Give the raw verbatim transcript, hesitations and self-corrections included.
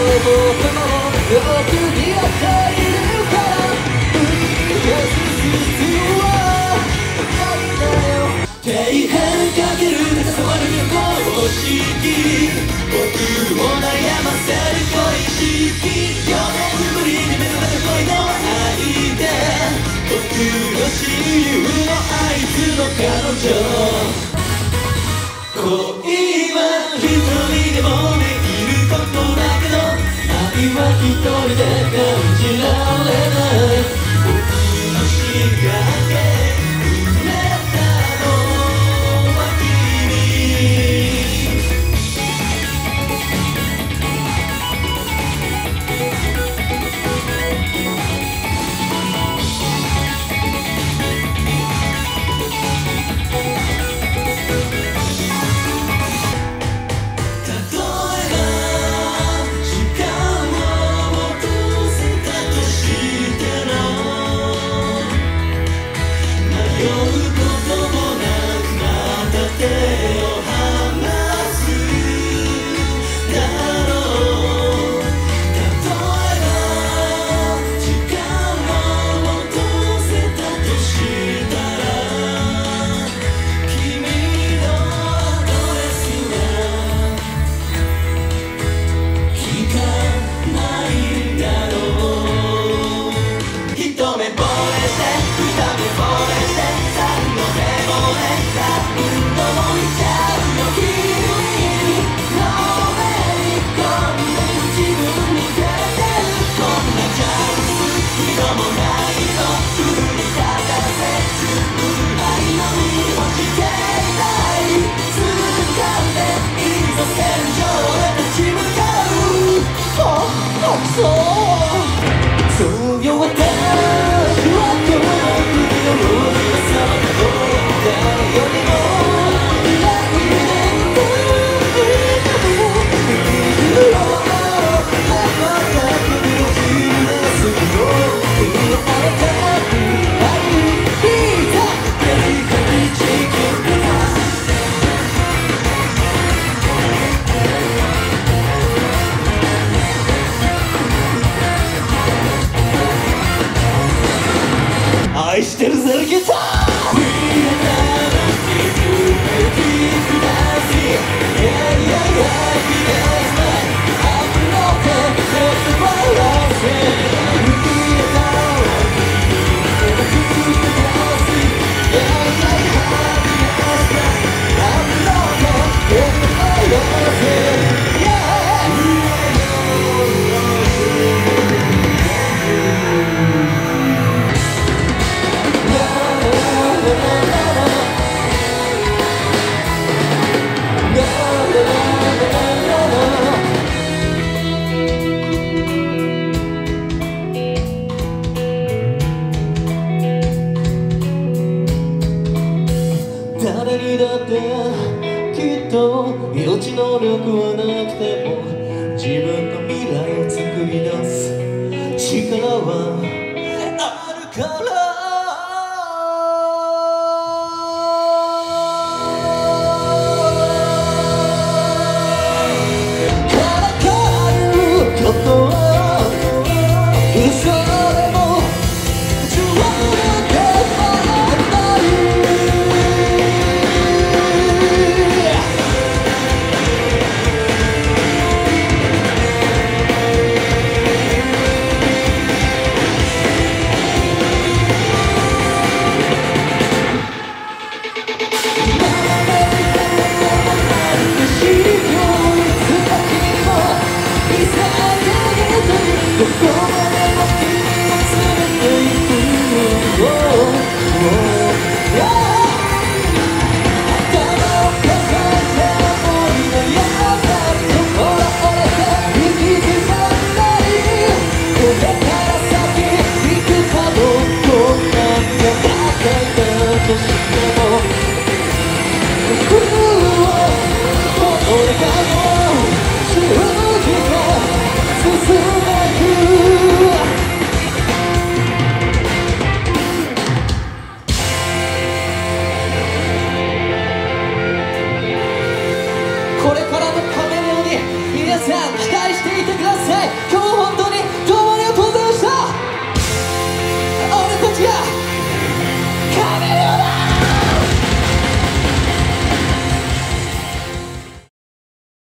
僕もよく似合っているから売り消す必要はないんだよ。底辺かける触る公式僕を悩ませる恋式よねんぶりに目覚めた恋の相手僕の親友のあいつの彼女恋は一人でもできることだけど愛は一人で感じられない僕の仕掛け埋めたのは君そうよ私はこの国の王子様だと誰よりも来年といるよまた君の君のすぐを君のあなたに会いにたっていく地球愛してるぜギター誰にだってきっと命の力はなくても自分の未来を作り出す力はあるから